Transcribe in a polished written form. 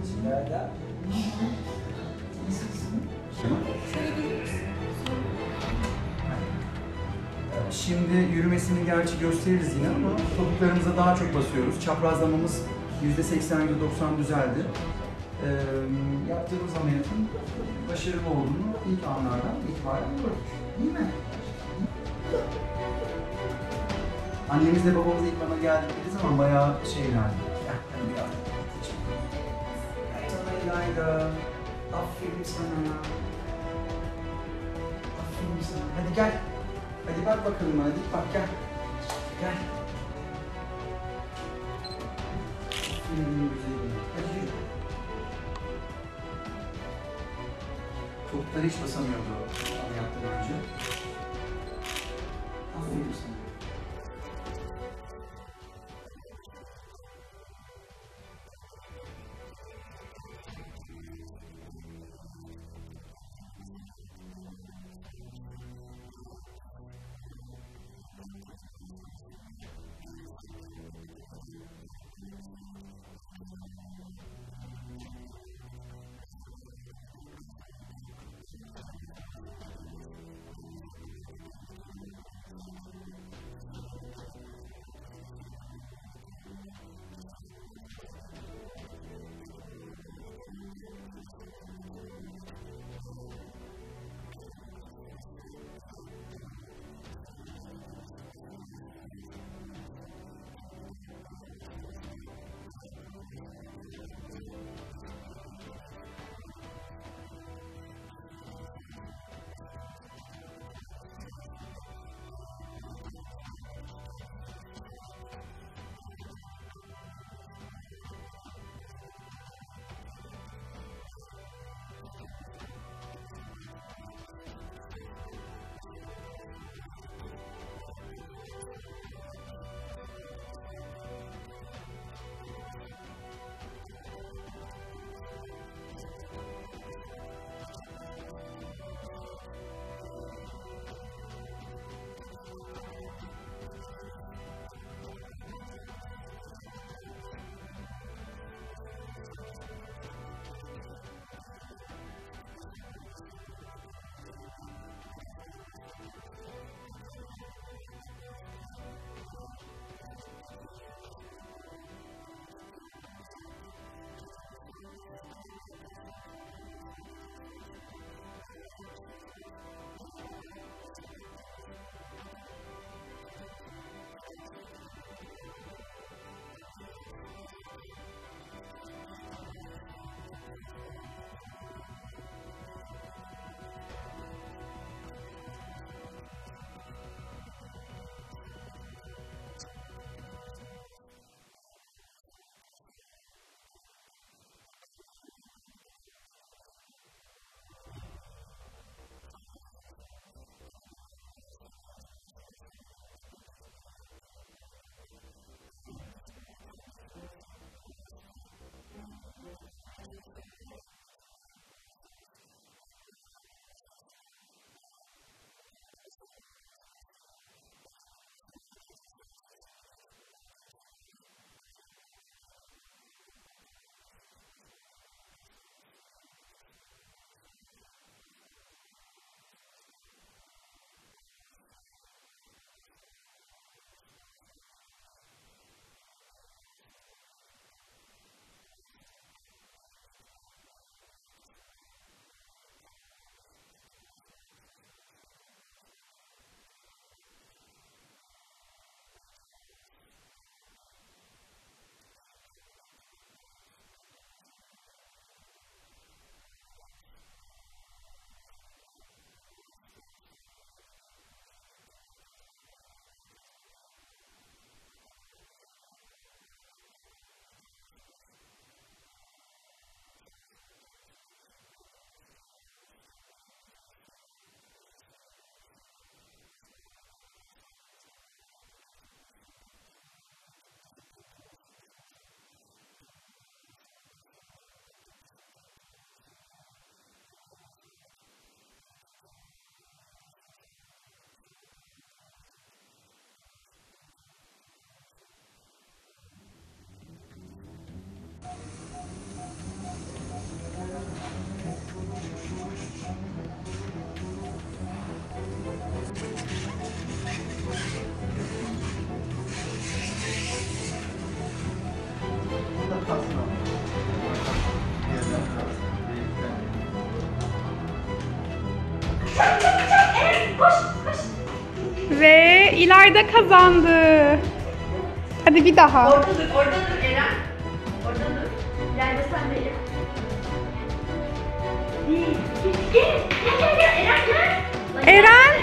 Nerede? Şimdi yürümesini gerçi gösteririz yine ama topuklarımıza daha çok basıyoruz. Çaprazlamamız %80-%90 düzeldi. Yaptığımız ameliyatın başarılı olduğunu ilk anlardan itibaren gördük. Değil mi? Annemizle babamız ilk bana geldikleri zaman bayağı şeylerdi. Hadi biraz. Sana İlayda. Aferin sana. Aferin sana. Hadi gel. Hadi bak bakalım bana. Dik bak gel. Gel. Aferin güzelim. Hadi yürü. Topukları hiç basamıyordu ameliyattan önce. Aferin sana. İlayda kazandı. Hadi bir daha. Orada dur Eren. Orada dur. İleride sen de yap. Bir, iki, gel. Gel Eren gel. Eren.